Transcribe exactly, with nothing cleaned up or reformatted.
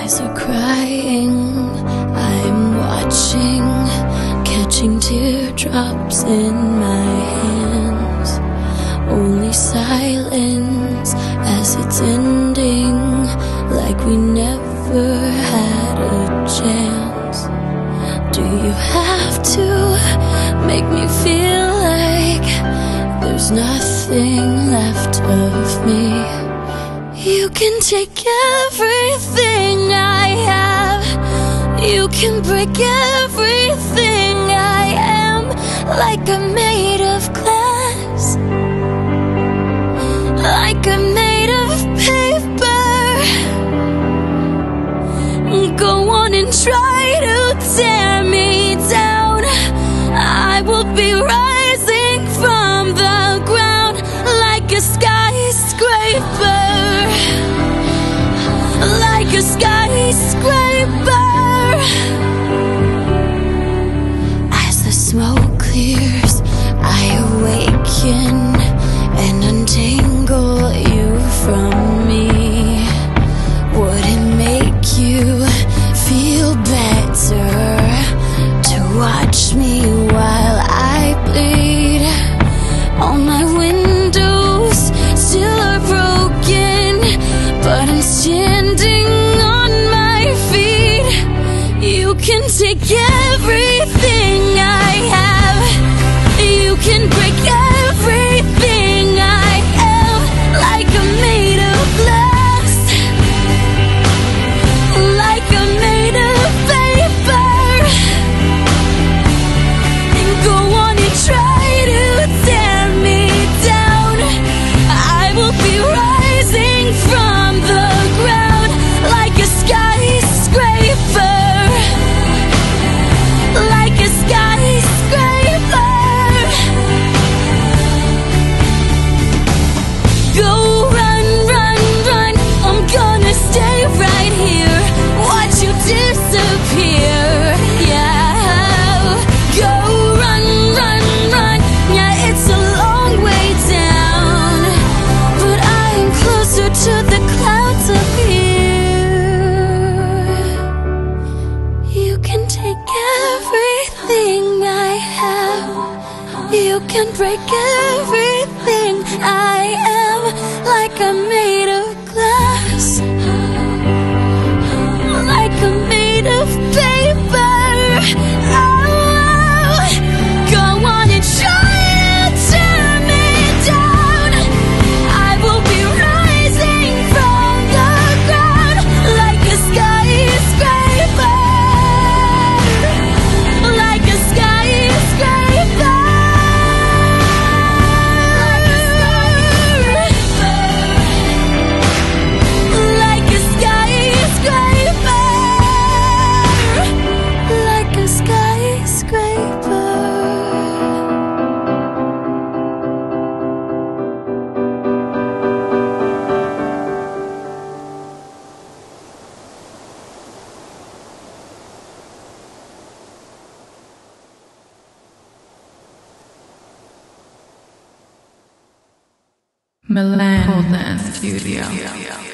eyes are crying, I'm watching, catching teardrops in my hands. Only silence as it's ending, like we never had a chance. Do you have to make me feel like there's nothing left of me? You can take everything I have, you can break everything I am, like I'm made of glass, like I'm made of paper. Go on and try to tear me down, I will be rising from the ground like a skyscraper, like a skyscraper. As the smoke clears, I awaken and untangle you from me. Would it make you feel better to watch me while I bleed? All my windows still are broken, but I'm standing on my feet. You can take everything I have, you can break everything I am, like I'm made of glass, like I'm made of paper. And go on and try to tear me down, I will be rising from the ground like a skyscraper, like a skyscraper. Go run, run, run, I'm gonna stay right here, watch you disappear. Yeah, go run, run, run, yeah, it's a long way down, but I am closer to the clouds up here. You can take everything I have, you can break everything I am, like I'm made of glass, like I'm made of paper. Oh, go on and try to tear me down, I will be rising from the ground like a skyscraper, like a skyscraper, like a skyscraper, like a skyscraper. Milan Studio.